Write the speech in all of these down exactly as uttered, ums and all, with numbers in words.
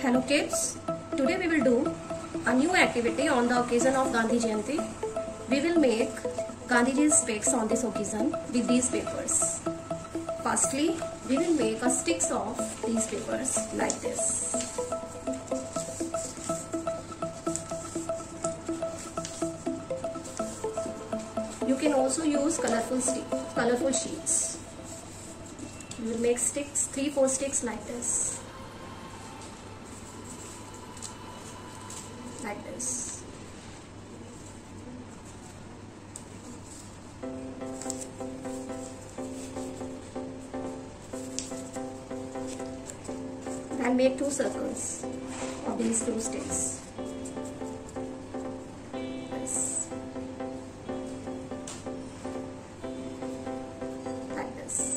Hello kids, today we will do a new activity on the occasion of Gandhi Jayanti. We will make Gandhiji's speech on this occasion with these papers. Firstly, we will make a sticks of these papers like this. You can also use colorful stick, colorful sheets. We will make sticks, three, four sticks like this. Like this. And make two circles of these two sticks. This. Like this.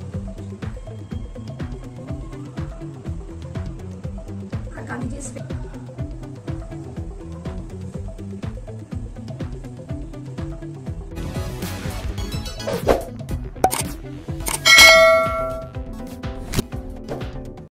Gandhiji's